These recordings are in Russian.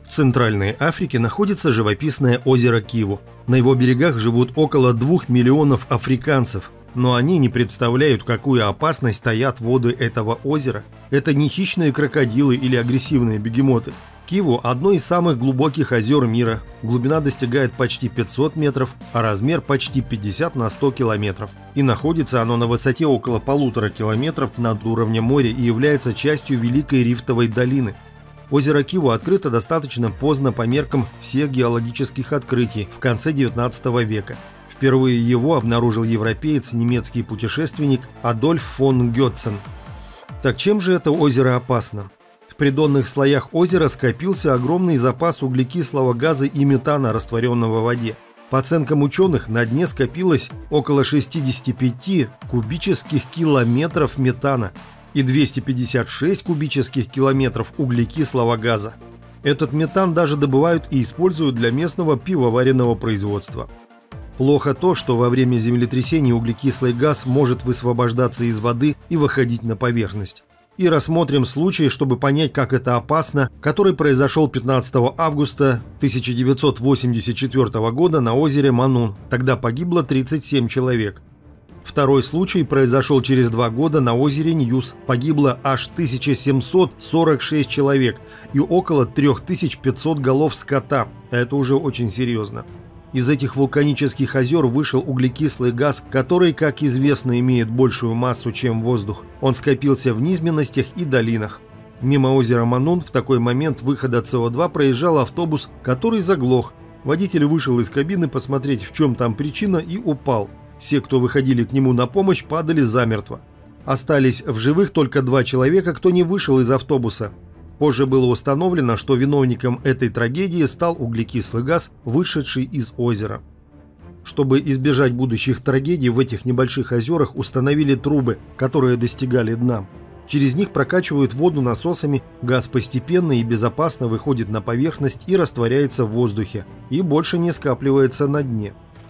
В Центральной Африке находится живописное озеро Киву. На его берегах живут около 2 миллионов африканцев, но они не представляют, какую опасность таят воды этого озера. Это не хищные крокодилы или агрессивные бегемоты. Киву – одно из самых глубоких озер мира. Глубина достигает почти 500 метров, а размер почти 50 на 100 километров. И находится оно на высоте около 1,5 километров над уровнем моря и является частью Великой Рифтовой долины. Озеро Киву открыто достаточно поздно по меркам всех геологических открытий в конце 19 века. Впервые его обнаружил европеец, немецкий путешественник Адольф фон Гёдцен. Так чем же это озеро опасно? В придонных слоях озера скопился огромный запас углекислого газа и метана, растворенного в воде. По оценкам ученых, на дне скопилось около 65 кубических километров метана и 256 кубических километров углекислого газа. Этот метан даже добывают и используют для местного пивоваренного производства. Плохо то, что во время землетрясений углекислый газ может высвобождаться из воды и выходить на поверхность. И рассмотрим случай, чтобы понять, как это опасно, который произошел 15 августа 1984 года на озере Манун. Тогда погибло 37 человек. Второй случай произошел через 2 года на озере Ньюс. Погибло аж 1746 человек и около 3500 голов скота. Это уже очень серьезно. Из этих вулканических озер вышел углекислый газ, который, как известно, имеет большую массу, чем воздух. Он скопился в низменностях и долинах. Мимо озера Манун в такой момент выхода СО2 проезжал автобус, который заглох. Водитель вышел из кабины посмотреть, в чем там причина, и упал. Все, кто выходили к нему на помощь, падали замертво. Остались в живых только 2 человека, кто не вышел из автобуса. Позже было установлено, что виновником этой трагедии стал углекислый газ, вышедший из озера. Чтобы избежать будущих трагедий, в этих небольших озерах установили трубы, которые достигали дна. Через них прокачивают воду насосами, газ постепенно и безопасно выходит на поверхность и растворяется в воздухе, и больше не скапливается на дне.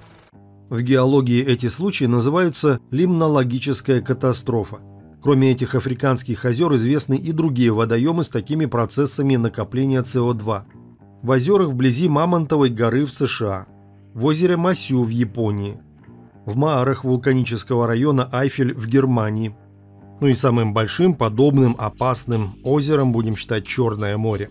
В геологии эти случаи называются лимнологическая катастрофа. Кроме этих африканских озер известны и другие водоемы с такими процессами накопления СО2. В озерах вблизи Мамонтовой горы в США, в озере Масю в Японии, в Маарах вулканического района Айфель в Германии. Ну и самым большим, подобным, опасным озером будем считать Черное море.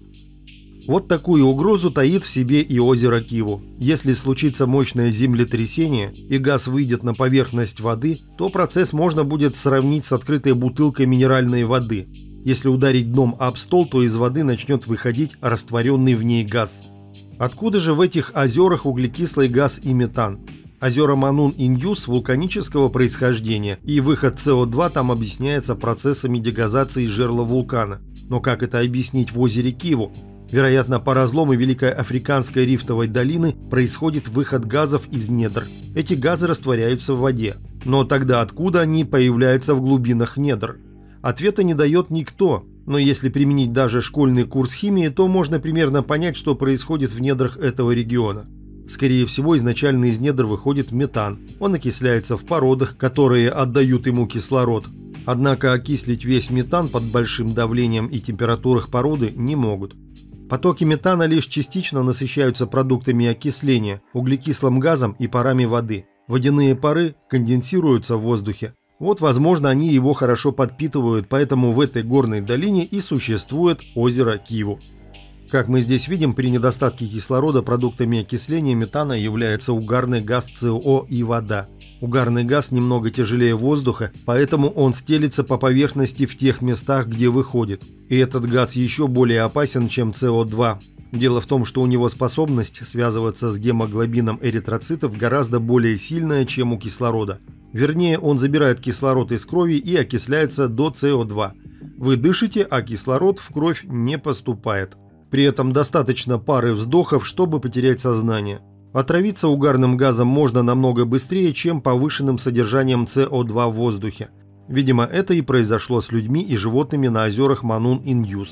Вот такую угрозу таит в себе и озеро Киву. Если случится мощное землетрясение и газ выйдет на поверхность воды, то процесс можно будет сравнить с открытой бутылкой минеральной воды. Если ударить дном об стол, то из воды начнет выходить растворенный в ней газ. Откуда же в этих озерах углекислый газ и метан? Озера Манун и Ньюс вулканического происхождения, и выход СО2 там объясняется процессами дегазации жерла вулкана. Но как это объяснить в озере Киву? Вероятно, по разлому Великой Африканской рифтовой долины происходит выход газов из недр. Эти газы растворяются в воде. Но тогда откуда они появляются в глубинах недр? Ответа не дает никто. Но если применить даже школьный курс химии, то можно примерно понять, что происходит в недрах этого региона. Скорее всего, изначально из недр выходит метан. Он окисляется в породах, которые отдают ему кислород. Однако окислить весь метан под большим давлением и температурах породы не могут. Потоки метана лишь частично насыщаются продуктами окисления, углекислым газом и парами воды. Водяные пары конденсируются в воздухе. Вот, возможно, они его хорошо подпитывают, поэтому в этой горной долине и существует озеро Киву. Как мы здесь видим, при недостатке кислорода продуктами окисления метана является угарный газ СО и вода. Угарный газ немного тяжелее воздуха, поэтому он стелится по поверхности в тех местах, где выходит. И этот газ еще более опасен, чем СО2. Дело в том, что у него способность связываться с гемоглобином эритроцитов гораздо более сильная, чем у кислорода. Вернее, он забирает кислород из крови и окисляется до СО2. Вы дышите, а кислород в кровь не поступает. При этом достаточно пары вздохов, чтобы потерять сознание. Отравиться угарным газом можно намного быстрее, чем повышенным содержанием СО2 в воздухе. Видимо, это и произошло с людьми и животными на озерах Манун и Ньюс.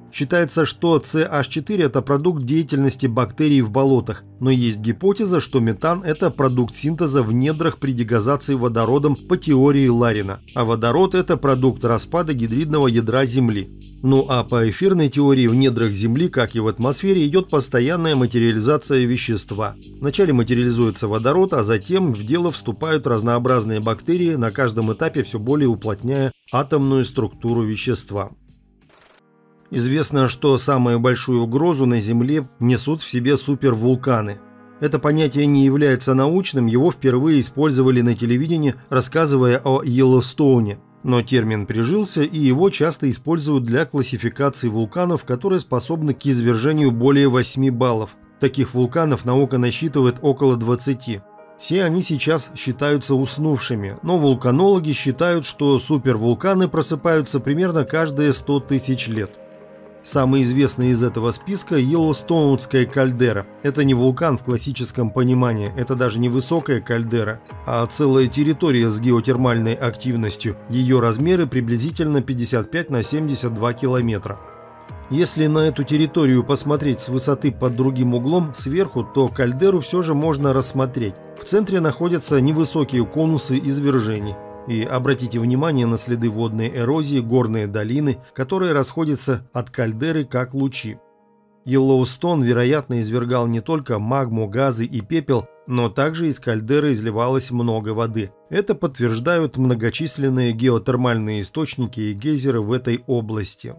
Считается, что CH4 – это продукт деятельности бактерий в болотах, но есть гипотеза, что метан – это продукт синтеза в недрах при дегазации водородом по теории Ларина, а водород – это продукт распада гидридного ядра Земли. Ну а по эфирной теории в недрах Земли, как и в атмосфере, идет постоянная материализация вещества. Вначале материализуется водород, а затем в дело вступают разнообразные бактерии, на каждом этапе все более уплотняя атомную структуру вещества. Известно, что самую большую угрозу на Земле несут в себе супервулканы. Это понятие не является научным, его впервые использовали на телевидении, рассказывая о Йеллоустоуне. Но термин прижился, и его часто используют для классификации вулканов, которые способны к извержению более 8 баллов. Таких вулканов наука насчитывает около 20. Все они сейчас считаются уснувшими, но вулканологи считают, что супервулканы просыпаются примерно каждые 100 тысяч лет. Самый известный из этого списка – Йеллоустоунская кальдера. Это не вулкан в классическом понимании, это даже не высокая кальдера, а целая территория с геотермальной активностью. Ее размеры приблизительно 55 на 72 километра. Если на эту территорию посмотреть с высоты под другим углом, сверху, то кальдеру все же можно рассмотреть. В центре находятся невысокие конусы извержений. И обратите внимание на следы водной эрозии, горные долины, которые расходятся от кальдеры как лучи. Йеллоустон, вероятно, извергал не только магму, газы и пепел, но также из кальдеры изливалось много воды. Это подтверждают многочисленные геотермальные источники и гейзеры в этой области.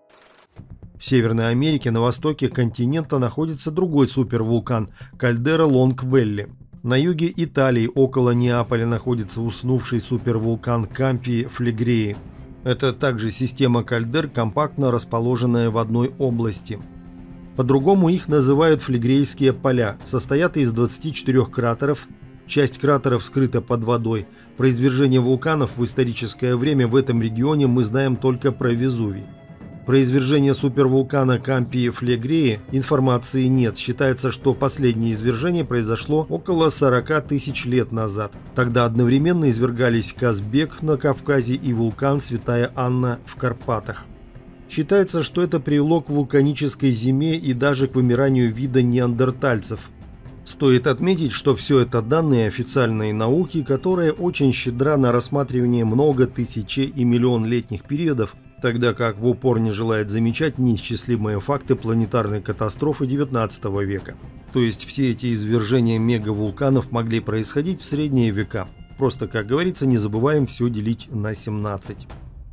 В Северной Америке на востоке континента находится другой супервулкан – кальдера Лонгвелли. На юге Италии, около Неаполя, находится уснувший супервулкан Кампи Флегреи. Это также система кальдер, компактно расположенная в одной области. По-другому их называют флегрейские поля, состоят из 24 кратеров, часть кратеров скрыта под водой. Про извержение вулканов в историческое время в этом регионе мы знаем только про Везувий. Про извержение супервулкана Кампи Флегреи информации нет. Считается, что последнее извержение произошло около 40 тысяч лет назад. Тогда одновременно извергались Казбек на Кавказе и вулкан Святая Анна в Карпатах. Считается, что это привело к вулканической зиме и даже к вымиранию вида неандертальцев. Стоит отметить, что все это данные официальной науки, которая очень щедра на рассматривание много тысяч и миллионлетних периодов, тогда как в упор не желает замечать неисчислимые факты планетарной катастрофы XIX века. То есть все эти извержения мегавулканов могли происходить в средние века. Просто, как говорится, не забываем все делить на 17.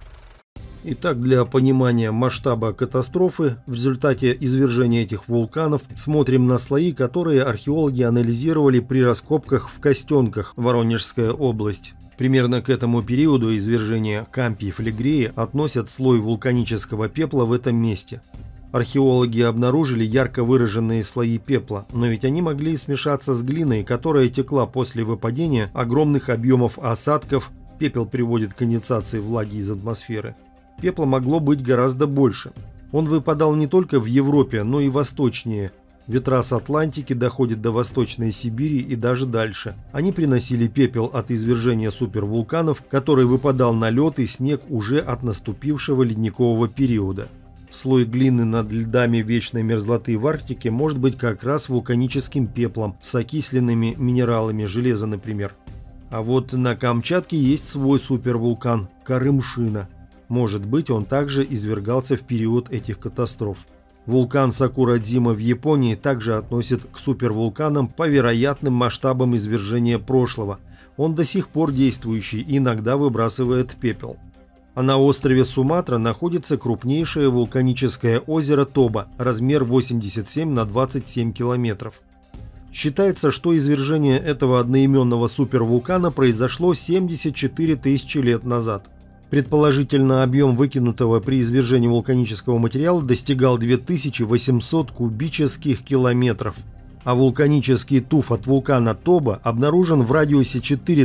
Итак, для понимания масштаба катастрофы в результате извержения этих вулканов смотрим на слои, которые археологи анализировали при раскопках в Костенках, Воронежская область. Примерно к этому периоду извержения Кампи Флегреи относят слой вулканического пепла в этом месте. Археологи обнаружили ярко выраженные слои пепла, но ведь они могли смешаться с глиной, которая текла после выпадения огромных объемов осадков. Пепел приводит к конденсации влаги из атмосферы. Пепла могло быть гораздо больше. Он выпадал не только в Европе, но и восточнее. Ветра с Атлантики доходят до Восточной Сибири и даже дальше. Они приносили пепел от извержения супервулканов, который выпадал на лед и снег уже от наступившего ледникового периода. Слой глины над льдами вечной мерзлоты в Арктике может быть как раз вулканическим пеплом с окисленными минералами, железа, например. А вот на Камчатке есть свой супервулкан – Карымшина. Может быть, он также извергался в период этих катастроф. Вулкан Сакурадзима в Японии также относят к супервулканам по вероятным масштабам извержения прошлого. Он до сих пор действующий и иногда выбрасывает пепел. А на острове Суматра находится крупнейшее вулканическое озеро Тоба, размер 87 на 27 километров. Считается, что извержение этого одноименного супервулкана произошло 74 тысячи лет назад. Предположительно, объем выкинутого при извержении вулканического материала достигал 2800 кубических километров. А вулканический туф от вулкана Тоба обнаружен в радиусе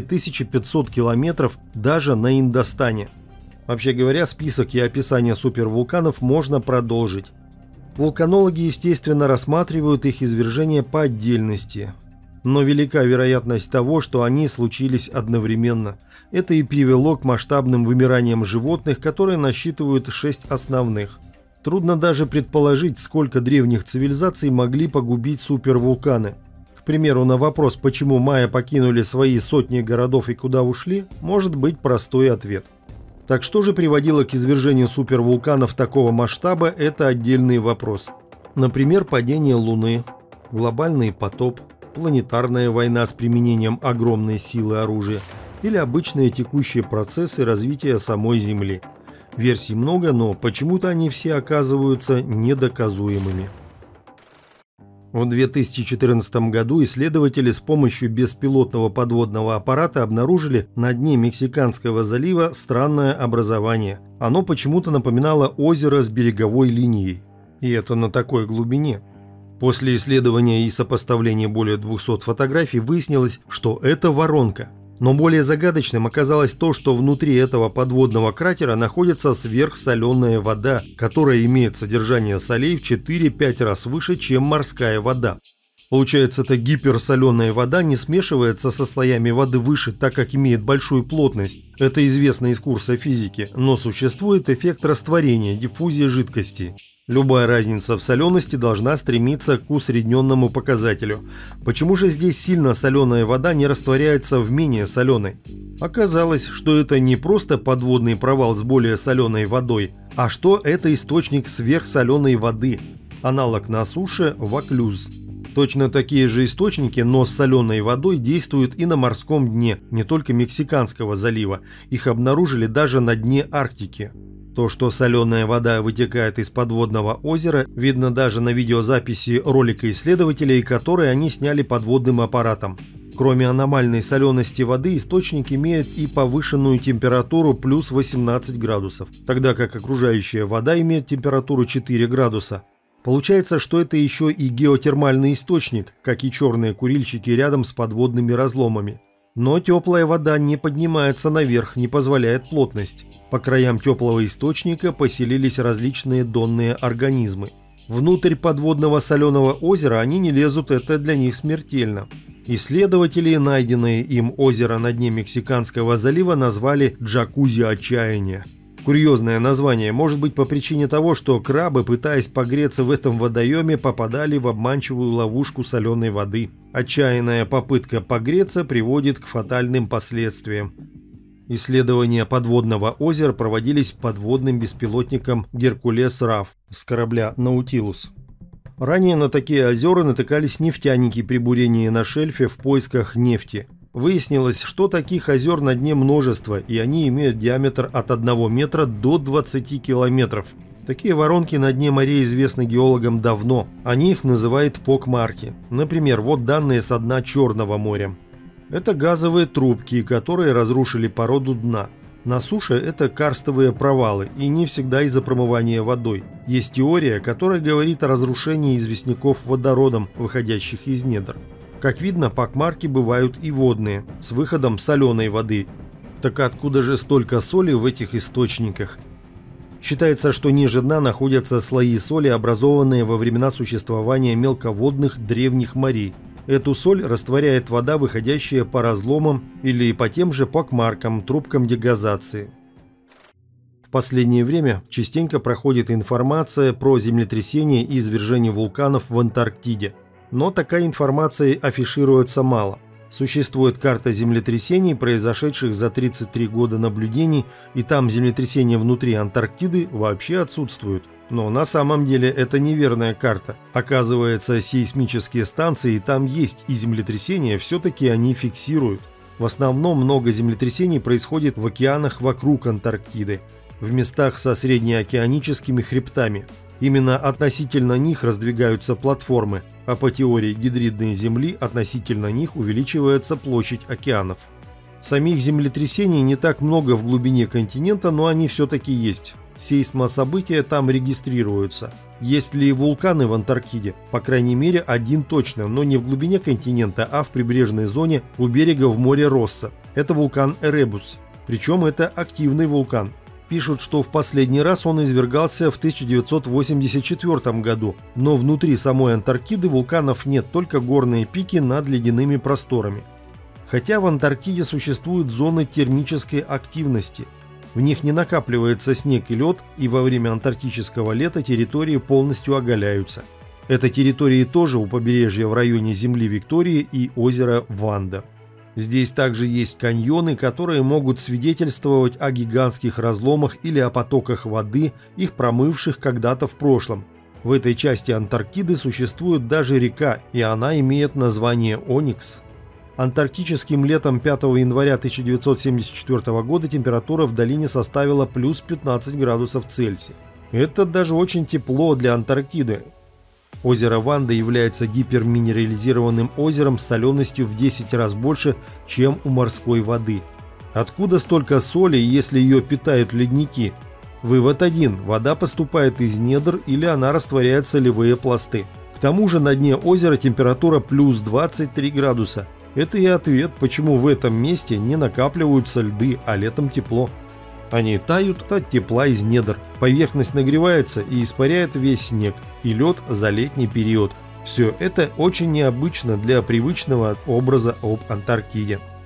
4500 километров даже на Индостане. Вообще говоря, список и описание супервулканов можно продолжить. Вулканологи, естественно, рассматривают их извержения по отдельности. Но велика вероятность того, что они случились одновременно. Это и привело к масштабным вымираниям животных, которые насчитывают 6 основных. Трудно даже предположить, сколько древних цивилизаций могли погубить супервулканы. К примеру, на вопрос, почему майя покинули свои сотни городов и куда ушли, может быть простой ответ. Так что же приводило к извержению супервулканов такого масштаба, это отдельный вопрос. Например, падение Луны, глобальный потоп, планетарная война с применением огромной силы оружия или обычные текущие процессы развития самой Земли. Версий много, но почему-то они все оказываются недоказуемыми. В 2014 году исследователи с помощью беспилотного подводного аппарата обнаружили на дне Мексиканского залива странное образование. Оно почему-то напоминало озеро с береговой линией. И это на такой глубине. После исследования и сопоставления более 200 фотографий выяснилось, что это воронка. Но более загадочным оказалось то, что внутри этого подводного кратера находится сверхсоленая вода, которая имеет содержание солей в 4-5 раз выше, чем морская вода. Получается, эта гиперсоленая вода не смешивается со слоями воды выше, так как имеет большую плотность. Это известно из курса физики, но существует эффект растворения, диффузии жидкости. Любая разница в солености должна стремиться к усредненному показателю. Почему же здесь сильно соленая вода не растворяется в менее соленой? Оказалось, что это не просто подводный провал с более соленой водой, а что это источник сверхсоленой воды, аналог на суше Ваклюз. Точно такие же источники, но с соленой водой, действуют и на морском дне, не только Мексиканского залива. Их обнаружили даже на дне Арктики. То, что соленая вода вытекает из подводного озера, видно даже на видеозаписи ролика исследователей, который они сняли подводным аппаратом. Кроме аномальной солености воды, источник имеет и повышенную температуру плюс 18 градусов, тогда как окружающая вода имеет температуру 4 градуса. Получается, что это еще и геотермальный источник, как и черные курильщики рядом с подводными разломами. Но теплая вода не поднимается наверх, не позволяет плотность. По краям теплого источника поселились различные донные организмы. Внутрь подводного соленого озера они не лезут, это для них смертельно. Исследователи найденное им озеро на дне Мексиканского залива назвали «Джакузи отчаяния». Курьезное название может быть по причине того, что крабы, пытаясь погреться в этом водоеме, попадали в обманчивую ловушку соленой воды. Отчаянная попытка погреться приводит к фатальным последствиям. Исследования подводного озера проводились подводным беспилотником «Геркулес-Раф» с корабля «Наутилус». Ранее на такие озера натыкались нефтяники при бурении на шельфе в поисках нефти. Выяснилось, что таких озер на дне множество, и они имеют диаметр от 1 метра до 20 километров. Такие воронки на дне морей известны геологам давно. Они их называют покмарки. Например, вот данные со дна Черного моря. Это газовые трубки, которые разрушили породу дна. На суше это карстовые провалы, и не всегда из-за промывания водой. Есть теория, которая говорит о разрушении известняков водородом, выходящих из недр. Как видно, покмарки бывают и водные, с выходом соленой воды. Так откуда же столько соли в этих источниках? Считается, что ниже дна находятся слои соли, образованные во времена существования мелководных древних морей. Эту соль растворяет вода, выходящая по разломам или по тем же покмаркам, трубкам дегазации. В последнее время частенько проходит информация про землетрясения и извержения вулканов в Антарктиде. Но такая информация афишируется мало. Существует карта землетрясений, произошедших за 33 года наблюдений, и там землетрясения внутри Антарктиды вообще отсутствуют. Но на самом деле это неверная карта. Оказывается, сейсмические станции там есть, и землетрясения все-таки они фиксируют. В основном много землетрясений происходит в океанах вокруг Антарктиды, в местах со среднеокеаническими хребтами. Именно относительно них раздвигаются платформы, а по теории гидридной Земли относительно них увеличивается площадь океанов. Самих землетрясений не так много в глубине континента, но они все-таки есть. Сейсмособытия там регистрируются. Есть ли вулканы в Антарктиде? По крайней мере, один точно, но не в глубине континента, а в прибрежной зоне у берега в море Росса. Это вулкан Эребус. Причем это активный вулкан. Пишут, что в последний раз он извергался в 1984 году, но внутри самой Антарктиды вулканов нет, только горные пики над ледяными просторами. Хотя в Антарктиде существуют зоны термической активности. В них не накапливается снег и лед, и во время антарктического лета территории полностью оголяются. Это территории тоже у побережья в районе земли Виктории и озера Ванда. Здесь также есть каньоны, которые могут свидетельствовать о гигантских разломах или о потоках воды, их промывших когда-то в прошлом. В этой части Антарктиды существует даже река, и она имеет название Оникс. Антарктическим летом 5 января 1974 года температура в долине составила плюс 15 градусов Цельсия. Это даже очень тепло для Антарктиды. Озеро Ванда является гиперминерализированным озером с соленостью в 10 раз больше, чем у морской воды. Откуда столько соли, если ее питают ледники? Вывод один: вода поступает из недр или она растворяет солевые пласты. К тому же на дне озера температура плюс 23 градуса. Это и ответ, почему в этом месте не накапливаются льды, а летом тепло. Они тают от тепла из недр. Поверхность нагревается и испаряет весь снег и лед за летний период. Все это очень необычно для привычного образа об Антарктиде.